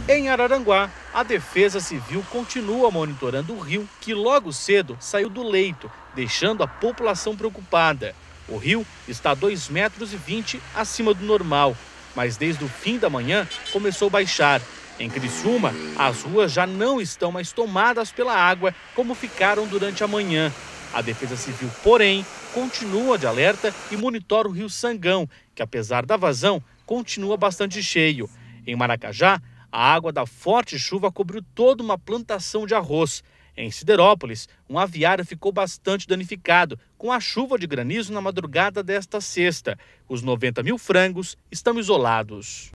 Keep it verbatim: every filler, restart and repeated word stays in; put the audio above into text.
Em Araranguá, a Defesa Civil continua monitorando o rio, que logo cedo saiu do leito, deixando a população preocupada. O rio está a dois metros e vinte acima do normal, mas desde o fim da manhã começou a baixar. Em Criciúma, as ruas já não estão mais tomadas pela água como ficaram durante a manhã. A Defesa Civil, porém, continua de alerta e monitora o rio Sangão, que apesar da vazão, continua bastante cheio. Em Maracajá, a água da forte chuva cobriu toda uma plantação de arroz. Em Siderópolis, um aviário ficou bastante danificado com a chuva de granizo na madrugada desta sexta. Os noventa mil frangos estão isolados.